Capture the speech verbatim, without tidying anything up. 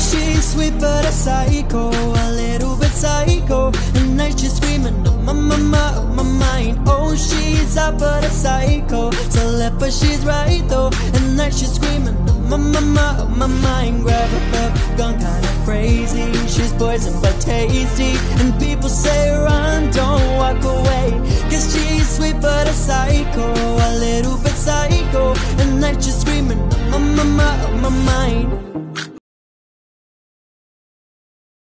she's sweet but a psycho, a little bit psycho. At night she's screaming on my, my, my, on my mind. Oh, she's out but a psycho, so left but she's right though. At night she's screaming on my, my, my, on my mind. Grab her cup, gone kinda crazy. She's poison but tasty, and people say run, don't walk away, 'cause she's sweet but a psycho.